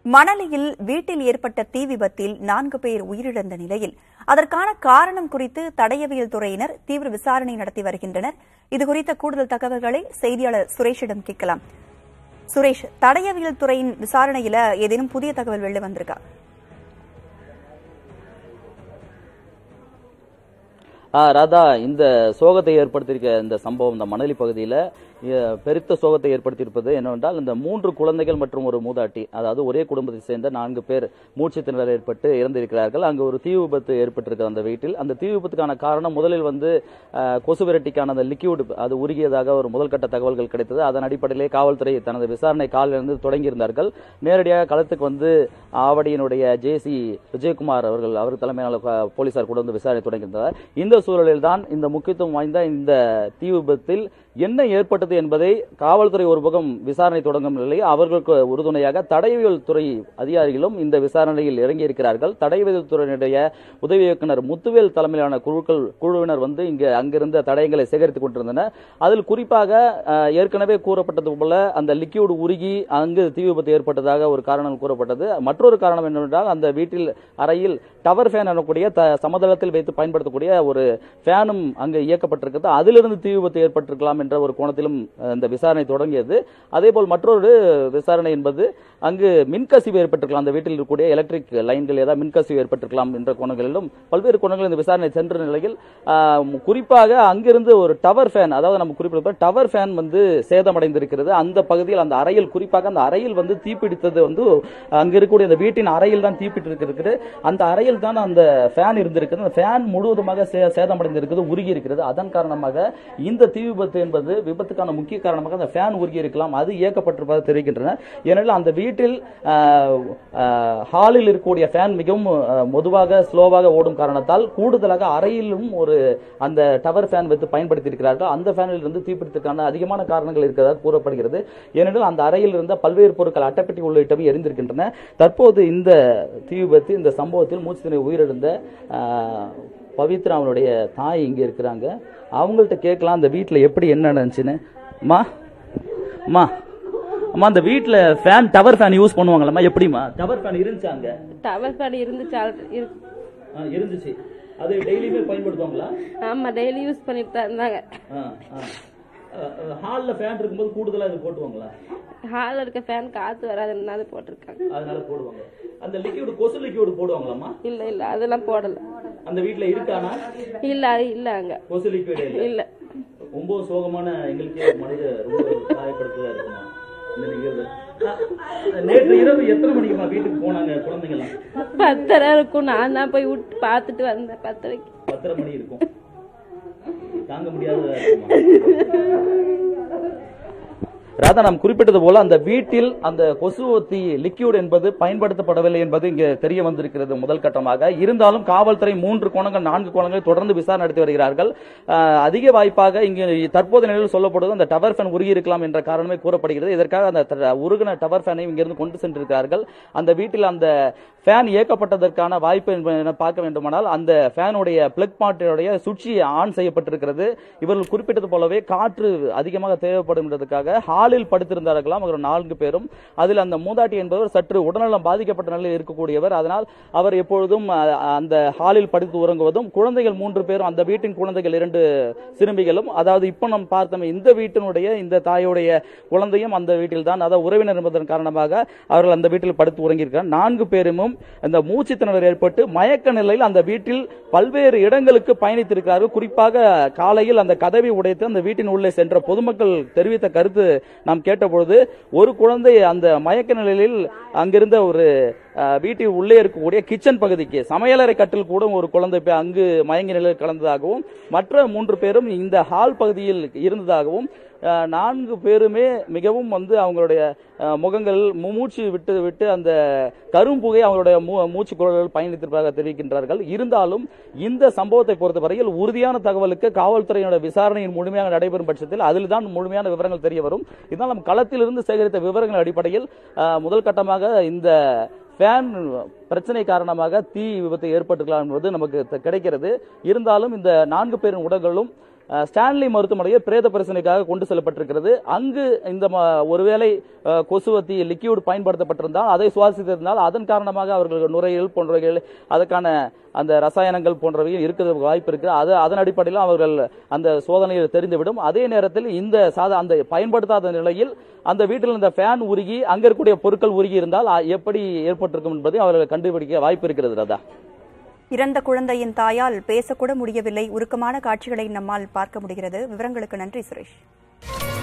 மணலியில் வீட்டில் ஏற்பட்ட தீ விபத்தில் 4 பேர் உயிரிழந்த நிலையில் அதற்கான காரணம் குறித்து தடயவியல் துறையினர் தீவிர விசாரணை நடத்தி வருகின்றனர். இதுகுறித்த கூடுதல் தகவல்களை செய்தியாளர் சுரேஷிடம் கேட்கலாம். சுரேஷ், தடயவியல் துறையின் விசாரணையில ஏதேனும் புதிய தகவல் வெளில வந்திருக்கா? ராதா, இந்த சோகத்தை ஏற்படுத்தியிருக்க இந்த சம்பவம் இந்த மணலி பகுதியில் பெருத்த சோகத்தை ஏற்படுத்தியிருப்பது என்னவென்றால், இந்த 3 குழந்தைகள் மற்றும் ஒரு மூதாட்டி, அதாவது ஒரே குடும்பத்தை சேர்ந்த 4 பேர் மூச்சு திணறல் ஏற்பட்டு இறந்திருக்கிறார்கள். அங்கு ஒரு தீ விபத்து ஏற்பட்டிருக்கு அந்த வீட்டில். அந்த தீ விபத்துக்கான காரணம் முதலில் கொசு விரட்டிக்கான அந்த லிக்யூட் அது உருகியதாக ஒரு முதல்கட்ட தகவல்கள் கிடைத்தது. அதன் அடிப்படையிலே காவல்துறை தனது விசாரணை காலிலிருந்து தொடங்கியிருந்தார்கள். நேரடியாக களத்துக்கு ஆவடியினுடைய ஜேசி விஜயகுமார் அவர் தலைமையிலான போலீசார் கூட விசாரணை தொடங்கியிருந்தார். இந்த சூழலில் தான் இந்த முக்கியத்துவம் வாய்ந்த இந்த தீ விபத்தில் என்ன ஏற்பட்டது என்பதை காவல்துறை ஒரு பக்கம் விசாரணை தொடங்கும் நிலையில் அவர்களுக்கு உறுதுணையாக தடயவியல் துறை அதிகாரிகளும் இந்த விசாரணையில் இறங்கியிருக்கிறார்கள். தடயவியல் துறையினுடைய உதவி இயக்குநர் முத்துவேல் தலைமையிலான குழுவினர் அங்கிருந்த தடயங்களை சேகரித்துக் கொண்டிருந்தனர். அதில் குறிப்பாக ஏற்கனவே கூறப்பட்டது போல அந்த லிக்யூட் உருகி அங்கு தீ விபத்து ஏற்பட்டதாக ஒரு காரணம் கூறப்பட்டது. மற்றொரு காரணம் என்னவென்றால், அந்த வீட்டில் அறையில் டவர் ஃபேன் எனக்கூடிய சமதளத்தில் வைத்து பயன்படுத்தக்கூடிய ஒரு ஃபேனும் அங்கு இயக்கப்பட்டிருக்கிறது. அதிலிருந்து தீ விபத்து ஏற்பட்டிருக்கலாம் என்ற ஒரு கோணத்திலும் இந்த விசாரணை தொடங்கியது. அதேபோல் மற்றொரு விசாரணை என்பது, அங்கு மின்கசிவு ஏற்பட்டிருக்கலாம், அந்த வீட்டில் இருக்கக்கூடிய எலக்ட்ரிக் லைன்கள் ஏதாவது மின்கசிவு ஏற்பட்டிருக்கலாம் என்ற கோணங்களிலும் பல்வேறு கோணங்களில் இந்த விசாரணை சென்ற நிலையில் குறிப்பாக அங்கிருந்து ஒரு டவர் ஃபேன், அதாவது நம்ம குறிப்பிட்ட டவர் ஃபேன் சேதமடைந்திருக்கிறது. அந்த பகுதியில் அந்த அறையில், குறிப்பாக அந்த அறையில் தீப்பிடித்தது அங்க இருக்கக்கூடிய அந்த வீட்டின் அறையில் தான் தீப்பிட்டிருக்கிறது. அந்த அறையில் தான் அந்த ஃபேன் இருந்திருக்கிறது. அந்த ஃபேன் முழுவதுமாக சேதமடைந்திருக்கிறது, உருகி இருக்கிறது. அதன் காரணமாக இந்த தீ விபத்து என்பது விபத்துக்கான முக்கிய காரணமாக அந்த ஃபேன் உருகி இருக்கலாம், அது இயக்கப்பட்டிருப்பதாக தெரிவிக்கின்றன. ஏனெனில் அந்த வீட்டில் ஹாலில் இருக்கக்கூடிய ஃபேன் மிகவும் மெதுவாக ஸ்லோவாக ஓடும் காரணத்தால் கூடுதலாக அறையிலும் அந்த டவர் ஃபேன் வைத்து பயன்படுத்தி இருக்கிறார்கள். அந்த ஃபேனில் இருந்து தீப்பிடித்ததற்கான அதிகமான காரணங்கள் இருக்கிறதாக கூறப்படுகிறது. ஏனெனில் அந்த அறையில் இருந்த பல்வேறு பொருட்கள், அட்டைப்பெட்டி உள்ளிட்டவை எரிந்திருக்கின்றன. தற்போது இந்த தீ விபத்து, இந்த சம்பவத்தில் மூச்சு உயிரிழந்த பவித்ரா அவனுடைய தாய் இங்கே இருக்கிறாங்க. அவங்கள்ட்ட கேட்கலாம் அந்த வீட்டில் எப்படி என்ன நடந்துச்சுன்னு. அம்மா, அந்த வீட்டில் ஃபேன், டவர் ஃபேன் யூஸ் பண்ணுவாங்களா? எப்படிமா டவர் ஃபேன் இருந்துச்சாங்க? டவர் ஃபேன் இருந்துச்சு. அது டெய்லியுமே பயன்படுத்துவாங்களா? ஆமா, டெய்லி யூஸ் பண்ணிட்டு தான் இருந்தாங்க. ஹால்ல ஃபேன் இருக்கும்போது கூடுதலா இது போட்டுவாங்களா? ஹால்ல இருக்க ஃபேன் காத்து வராதுன்னு போட்டிருக்காங்க, அதனால போடுவாங்க. அந்த லிக்விட், கொசு லிக்விட் போடுவாங்களாமா? இல்ல அதெல்லாம் போடல. அந்த வீட்ல இருக்கானா? இல்ல அங்க கொசு லிக்விட் இல்ல. ரொம்ப சோகமான, எங்களுக்கு மனித ரொம்ப காயப்படுத்ததா இருக்குமா இந்த நிகழ்வு? நேற்று இரவு எத்தனை மணிக்குமா வீட்டுக்கு போனாங்க குழந்தைங்க எல்லாம்? 10:30 இருக்கும். நான் தான் போய் விட்டு பார்த்துட்டு வந்தேன். 10:30 மணி இருக்கும். தாங்க முடியாத ராதா, நாம் குறிப்பிட்டது போல அந்த வீட்டில் அந்த கொசுவத்தி லிக்யூட் என்பது பயன்படுத்தப்படவில்லை என்பது இங்கே தெரிய வந்திருக்கிறது முதல் கட்டமாக. இருந்தாலும் காவல்துறை 3 கோணங்கள் 4 கோணங்களை தொடர்ந்து விசாரணை நடத்தி வருகிறார்கள். அதிக வாய்ப்பாக இங்கு தற்போது நிலையில் சொல்லப்படுவது அந்த டவர் ஃபேன் உருகி இருக்கலாம் என்ற காரணமே கூறப்படுகிறது. இதற்காக அந்த உருகின டவர் ஃபேனை இங்கிருந்து கொண்டு சென்றிருக்கிறார்கள். அந்த வீட்டில் அந்த ஃபேன் இயக்கப்பட்டதற்கான வாய்ப்பு பார்க்க வேண்டுமானால் அந்த ஃபேனுடைய பிளக் பாட்டினுடைய சுவிட்ச் ஆன் செய்யப்பட்டிருக்கிறது. இவர்கள் குறிப்பிட்டது போலவே காற்று அதிகமாக தேவைப்படும் என்பதற்காக ஹாலில் படுத்திருந்தார்களாம் அவர் 4 பேரும். அதில் அந்த மூதாட்டி என்பவர் சற்று உடல்நலம் பாதிக்கப்பட்ட நிலையில் இருக்கக்கூடியவர். அதனால் அவர் எப்பொழுதும் அந்த ஹாலில் படுத்து உறங்குவதும், குழந்தைகள் 3 பேரும், அந்த வீட்டின் குழந்தைகள் 2 சிறுமிகளும், அதாவது இப்போ நாம் பார்த்தோம் இந்த வீட்டினுடைய இந்த தாயுடைய குழந்தையும் அந்த வீட்டில் தான், அதாவது உறவினர் என்பதன் காரணமாக அவர்கள் அந்த வீட்டில் படுத்து உறங்கியிருக்கிறார். 4 பேரும் அந்த மூச்சு திணறல் ஏற்பட்டு மயக்க நிலையில் அந்த வீட்டில் பல்வேறு இடங்களுக்கு பயணித்திருக்கிறார்கள். குறிப்பாக காலையில் அந்த கதவை உடைத்து அந்த வீட்டின் உள்ளே சென்ற பொதுமக்கள் தெரிவித்த கருத்து நாம் கேட்டபொழுது, ஒரு குழந்தை அந்த மயக்க நிலையில் அங்கிருந்த ஒரு வீட்டில் உள்ளே இருக்கக்கூடிய கிச்சன் பகுதிக்கு, சமையலறை கட்டில் கூட ஒரு குழந்தை அங்கு மயங்கி நிலையில் கலந்ததாகவும், மற்ற 3 பேரும் இந்த ஹால் பகுதியில் இருந்ததாகவும், 4 பேருமே மிகவும் அவங்களுடைய முகங்கள் மூச்சு விட்டு அந்த கரும்புகை அவங்களுடைய மூச்சு குழல்கள் பயணித்திருப்பதாக தெரிவிக்கின்றார்கள். இருந்தாலும் இந்த சம்பவத்தை பொறுத்தவரையில் உறுதியான தகவலுக்கு காவல்துறையினுடைய விசாரணையின் முழுமையாக நடைபெறும் பட்சத்தில் அதில் தான் முழுமையான விவரங்கள் தெரிய வரும். இதனால் நம் களத்திலிருந்து சேகரித்த விவரங்கள் அடிப்படையில் முதல் கட்டமாக இந்த ஃபேன் பிரச்சனை காரணமாக தீ விபத்து ஏற்பட்டிருக்கலாம் என்பது நமக்கு கிடைக்கிறது. இருந்தாலும் இந்த 4 பேரின் உடல்களும் ஸ்டான்லி மருத்துவமனையில் பிரேத பரிசோதனைக்காக கொண்டு செல்லப்பட்டிருக்கிறது. அங்கு இந்த ஒருவேளை கொசுவத்தி லிக்யூட் பயன்படுத்தப்பட்டிருந்தால், அதை சுவாசித்திருந்தால் அதன் காரணமாக அவர்கள் நுரையீரல் போன்றவைகள் அதற்கான அந்த ரசாயனங்கள் போன்றவைகள் இருக்கிறதுக்கு வாய்ப்பு இருக்கு. அதன் அடிப்படையில் அவர்கள் அந்த சோதனையில் தெரிந்துவிடும். அதே நேரத்தில் இந்த அந்த பயன்படுத்தாத நிலையில் அந்த வீட்டில் இந்த ஃபேன் உருகி அங்க இருக்கக்கூடிய பொருட்கள் உருகி இருந்தால் எப்படி ஏற்பட்டிருக்கும் என்பதை அவர்கள் கண்டுபிடிக்க வாய்ப்பு இருக்கிறது. ராதா, இறந்த குழந்தையின் தாயால் பேசக்கூட முடியவில்லை. உருக்கமான காட்சிகளை நம்மால் பார்க்க முடிகிறது. விவரங்களுக்கு நன்றி சுரேஷ்.